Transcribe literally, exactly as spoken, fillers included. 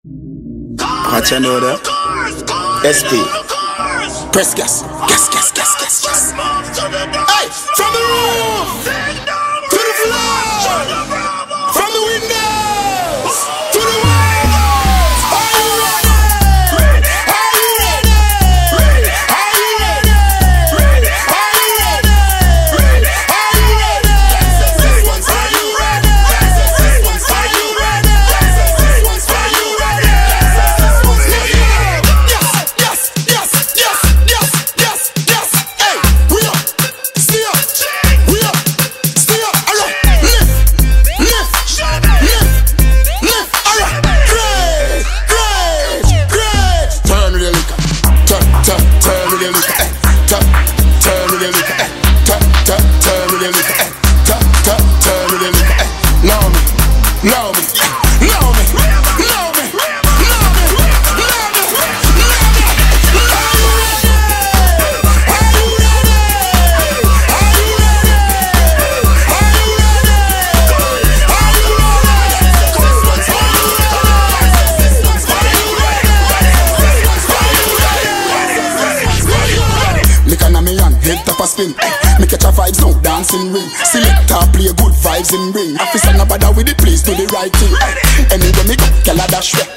Watch and know that. S P. Press gas. Gas, gas, gas, gas, gas. Hey! From the roof! To the floor! From the windows! To the walls! Are you ready? Are you ready? Are you ready? Are you ready? Are you ready? This one's for you ready? This one's for you ready? This one's for you ready? This one's for you ready? Yes, yes, yes, yes, yes, yes, yes. Hey, we up, stay up, we up, stay up. Alright, lift, lift, lift, lift. Alright, great, great, great. Turn with the liquor, turn, turn, turn with the liquor. Eh, turn, turn with the liquor. Eh, turn, turn, turn with the liquor. Eh, turn, turn, turn with the liquor. Eh, know me, know me, know me, know me, know me, know me, know me. Are you ready? Are you ready? Are you ready? Are you ready? Are you ready? This one's for you ready? This one's for you ready? This one's for you ready? This one's for you ready? Lick on me hand, head tap a spin. Me catch a vibes now, dancing ring. Selector play good vibes in ring. Officer no bother with it, please do the right thing. Anywhere me go, gyal a dash way.